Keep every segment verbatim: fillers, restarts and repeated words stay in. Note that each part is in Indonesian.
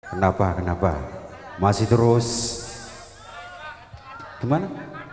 Kenapa, kenapa? Masih terus? Gimana?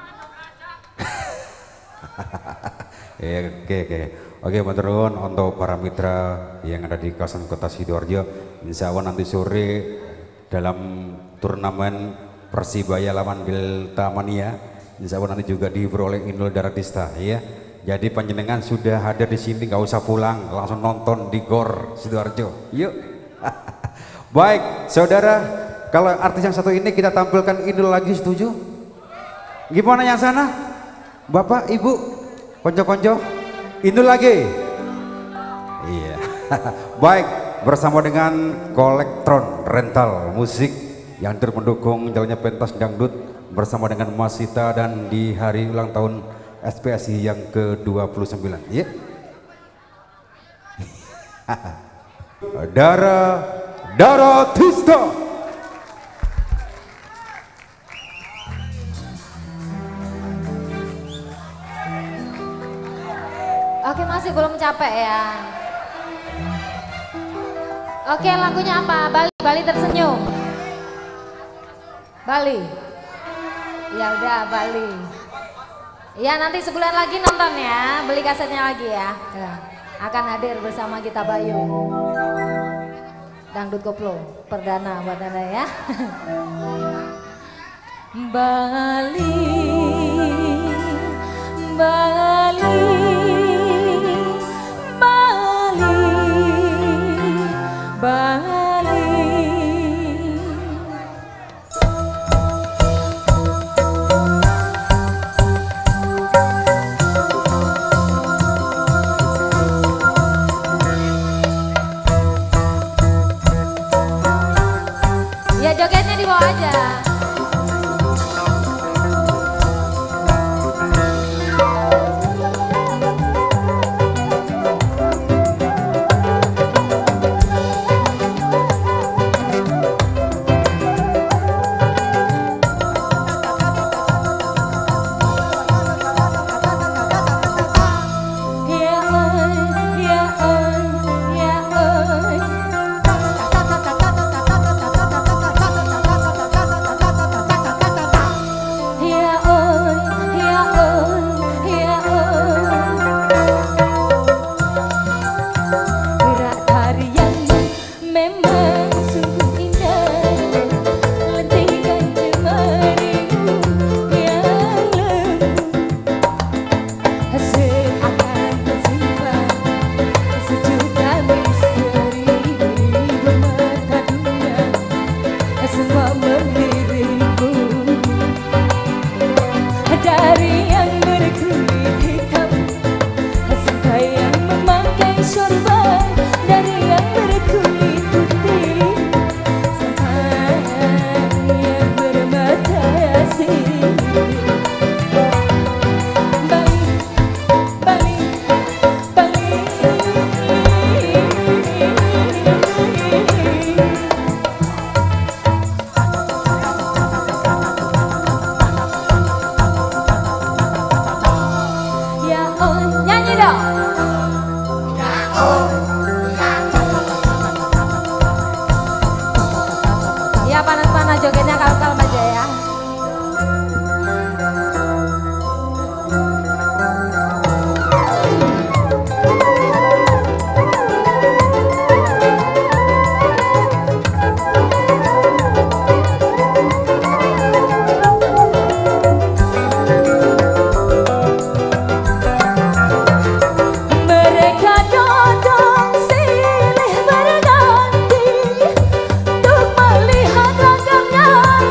Ya, oke, oke. Oke, Maturun untuk para mitra yang ada di kawasan kota Sidoarjo. Insya Allah nanti sore dalam turnamen Persibaya lawan Delta Mania, insya Allah nanti juga diperoleh Inul Daratista, ya. Jadi panjenengan sudah hadir di sini, nggak usah pulang, langsung nonton di Gor Sidoarjo. Yuk. Baik, saudara, kalau artis yang satu ini kita tampilkan Inul lagi, setuju? Gimana yang sana? Bapak, Ibu, konco-konco, Inul lagi. Iya. Baik, bersama dengan Kolektron Rental Musik yang turut mendukung jalannya pentas dangdut bersama dengan Mas Sita dan di hari ulang tahun S P S I yang ke dua puluh sembilan. Ya. Dara Daratista. Oke, masih belum capek ya. Oke, lagunya apa? Bali, Bali tersenyum. Bali. Ya udah, Bali. Ya, nanti sebulan lagi nonton ya, beli kasetnya lagi ya. Akan hadir bersama kita Bayu. Dangdut Koplo perdana buat Anda ya. Bali, Bali, Bali, Bali. Ya jogetnya di bawah aja. Silih berganti untuk melihat ragamnya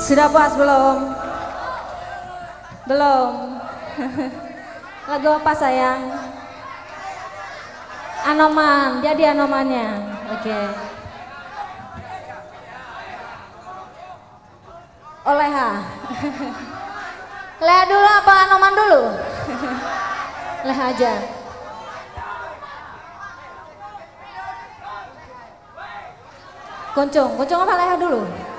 Sudah puas belum? Belum. Lagu apa sayang? Anoman, jadi Anomannya. Oke. Okay. Oleha. Leha dulu apa Anoman dulu? Leha aja. Kuncung, kuncung apa Leha dulu?